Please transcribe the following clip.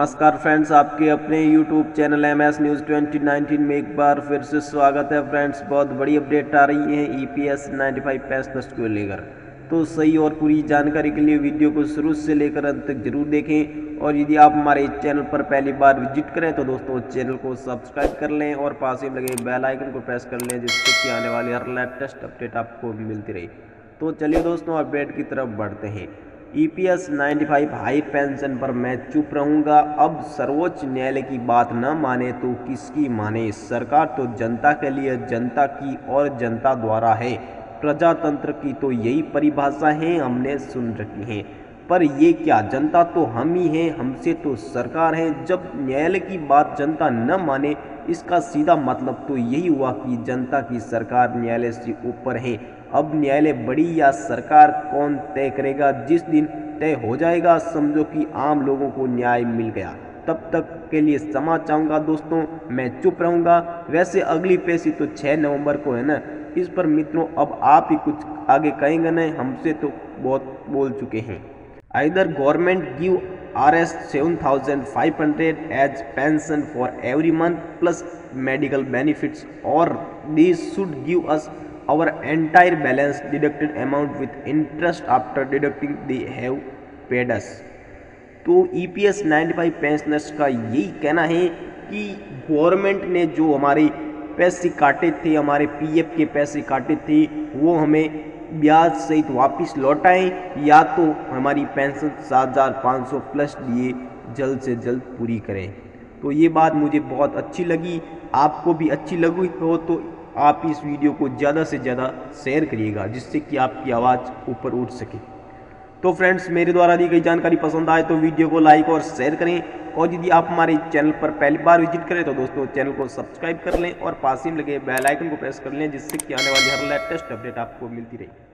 नमस्कार फ्रेंड्स, आपके अपने YouTube चैनल MS न्यूज़ 2019 में एक बार फिर से स्वागत है। फ्रेंड्स, बहुत बड़ी अपडेट आ रही है EPS 95 पेंशनर्स को लेकर। तो सही और पूरी जानकारी के लिए वीडियो को शुरू से लेकर अंत तक जरूर देखें। और यदि आप हमारे चैनल पर पहली बार विजिट करें तो दोस्तों चैनल को सब्सक्राइब कर लें और पास ही लगे बेल आइकन को प्रेस कर लें, जिससे कि आने वाली हर लेटेस्ट अपडेट आपको मिलती रहे। तो चलिए दोस्तों अपडेट की तरफ बढ़ते हैं। EPS 95 हाई पेंशन पर मैं चुप रहूंगा। अब सर्वोच्च न्यायालय की बात न माने तो किसकी माने। सरकार तो जनता के लिए, जनता की और जनता द्वारा है। प्रजातंत्र की तो यही परिभाषा है, हमने सुन रखी है। पर ये क्या, जनता तो हम ही हैं, हमसे तो सरकार है। जब न्यायालय की बात जनता न माने, इसका सीधा मतलब तो यही हुआ कि जनता की सरकार न्यायालय से ऊपर है। अब न्यायालय बड़ी या सरकार, कौन तय करेगा। जिस दिन तय हो जाएगा समझो कि आम लोगों को न्याय मिल गया। तब तक के लिए क्षमा चाहूँगा दोस्तों, मैं चुप रहूँगा। वैसे अगली पेशी तो 6 नवंबर को है ना। इस पर मित्रों अब आप ही कुछ आगे कहेंगे न, हमसे तो बहुत बोल चुके हैं। Either government give Rs 7,500 as pension for every month plus medical benefits, or these should give us our entire balance deducted amount with interest after deducting they have paid us। तो EPS 95 पेंशनर्स का यही कहना है कि government ने जो हमारे पैसे काटे थे, हमारे PF के पैसे काटे थे, वो हमें ब्याज सहित वापस लौटाएं, या तो हमारी पेंशन 7,500 प्लस दिए जल्द से जल्द पूरी करें। तो ये बात मुझे बहुत अच्छी लगी। आपको भी अच्छी लगी हो तो आप इस वीडियो को ज़्यादा से ज़्यादा शेयर करिएगा, जिससे कि आपकी आवाज़ ऊपर उठ सके। तो फ्रेंड्स, मेरे द्वारा दी गई जानकारी पसंद आए तो वीडियो को लाइक और शेयर करें। और यदि आप हमारे चैनल पर पहली बार विजिट करें तो दोस्तों चैनल को सब्सक्राइब कर लें और पास ही लगे बेल आइकन को प्रेस कर लें, जिससे कि आने वाली हर लेटेस्ट अपडेट आपको मिलती रहे।